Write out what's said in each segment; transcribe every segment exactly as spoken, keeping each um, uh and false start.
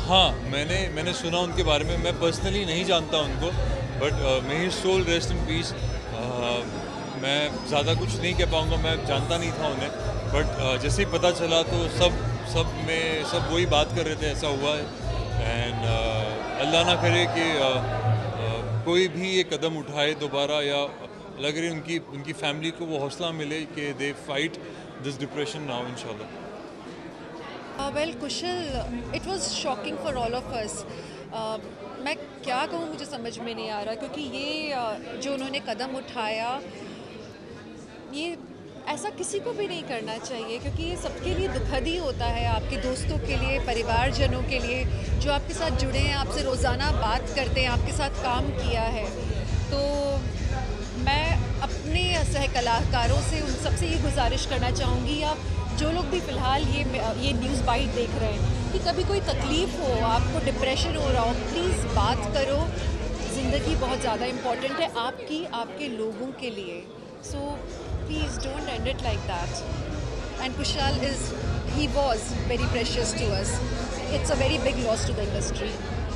हाँ, मैंने मैंने सुना उनके बारे में। मैं पर्सनली नहीं जानता उनको, but may his soul rest in peace. मैं ज़्यादा कुछ नहीं कह पाऊँगा, मैं जानता नहीं था उन्हें, बट uh, जैसे ही पता चला तो सब सब में सब वही बात कर रहे थे, ऐसा हुआ है। एंड uh, अल्लाह ना करे कि uh, uh, कोई भी ये कदम उठाए दोबारा, या लग रही उनकी उनकी फैमिली को वो हौसला मिले कि they fight this depression now इंशाल्लाह। Well Kushal, it was shocking for all of us. मैं क्या कहूँ, मुझे समझ में नहीं आ रहा, क्योंकि ये uh, जो उन्होंने कदम उठाया, ये ऐसा किसी को भी नहीं करना चाहिए, क्योंकि ये सबके लिए दुखद ही होता है। आपके दोस्तों के लिए, परिवारजनों के लिए, जो आपके साथ जुड़े हैं, आपसे रोज़ाना बात करते हैं, आपके साथ काम किया है। तो मैं अपने सह कलाकारों से, उन सबसे ये गुजारिश करना चाहूँगी, आप जो लोग भी फ़िलहाल ये ये न्यूज़ बाइट देख रहे हैं, कि कभी कोई तकलीफ़ हो, आपको डिप्रेशन हो रहा हो, प्लीज़ बात करो। ज़िंदगी बहुत ज़्यादा इम्पॉर्टेंट है आपकी, आपके लोगों के लिए। So please don't end it like that. And Kushal is he was very precious to us. It's a very big loss to the industry.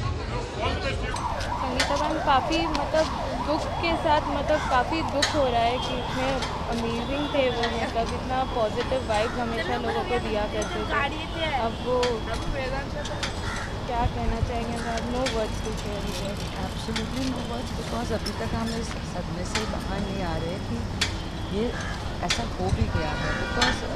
Sangeeta ma'am, काफ़ी मतलब दुख के साथ, मतलब काफ़ी दुख हो रहा है कि इतने अमेजिंग थे वो, मतलब इतना पॉजिटिव वाइब हमेशा लोगों को दिया करते थे। अब वो क्या कहना चाहेंगे ma'am? No words to share. Absolutely no words, because अभी तक हम इस सदमे से बाहर नहीं आ रहे कि ये ऐसा हो भी गया है। बिकॉज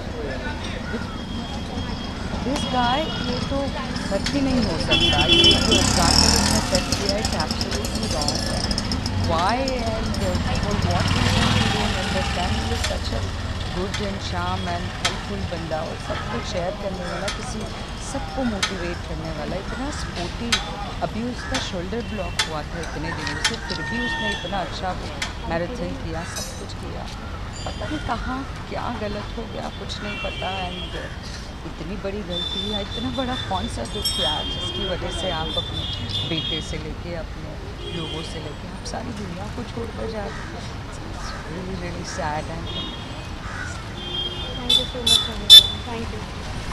दिस गाय, ये तो सच ही नहीं हो सकता। ये जो एग्जाम्पल इसने सेट किया है, इट्स एब्सोल्युटली रॉन्ग है। Why and for what reason we don't understand. He is such a good and charm and helpful बंदा, और सबको शेयर करने वाला, किसी सबको मोटिवेट करने वाला, इतना स्पोर्टी। अभी उसका शोल्डर ब्लॉक हुआ था इतने दिनों से, फिर भी उसने इतना अच्छा मैराथन किया, सब कुछ किया। पता नहीं कहाँ क्या गलत हो गया, कुछ नहीं पता। एंड इतनी बड़ी गलती है, इतना बड़ा कौन सा दुख है जिसकी वजह से आप अपने बेटे से लेके, अपने लोगों से लेके, आप सारी दुनिया को छोड़कर जा रहे हैं। Really really sad and thank you so much. Thank you.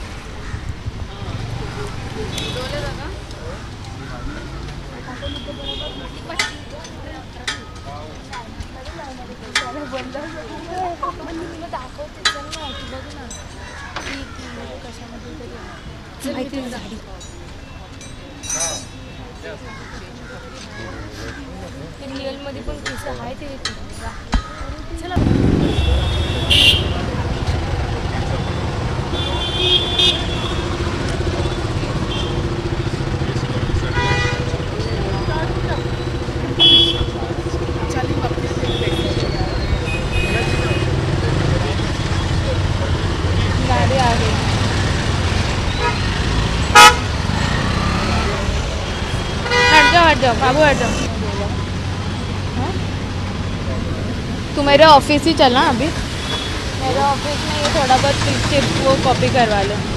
Real मध्ये पण कसं आहे ते चला। गाड़ी आ गई। हट जाओ हट जाओ बाबू, हट जाओ। तू मेरे ऑफिस ही चलना अभी। मेरे ऑफिस में ये थोड़ा बहुत टिप्स वो कॉपी करवा लो।